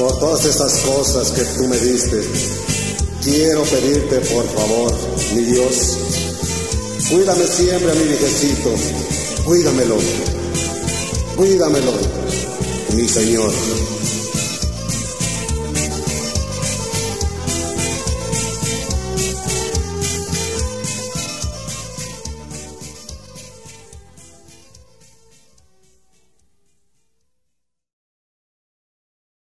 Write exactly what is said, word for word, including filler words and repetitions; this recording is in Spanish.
por todas estas cosas que tú me diste, quiero pedirte por favor, mi Dios, cuídame siempre a mi viejecito, cuídamelo, cuídamelo, mi Señor.